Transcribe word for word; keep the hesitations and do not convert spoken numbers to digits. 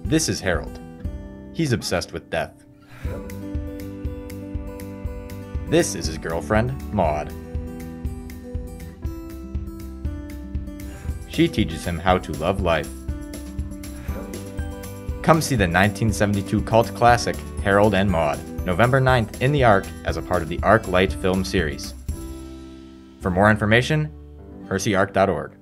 This is Harold. He's obsessed with death. This is his girlfriend, Maude. She teaches him how to love life. Come see the nineteen seventy-two cult classic, Harold and Maude, November ninth in the ARC as a part of the ARCLight film series. For more information, hersey arc dot org.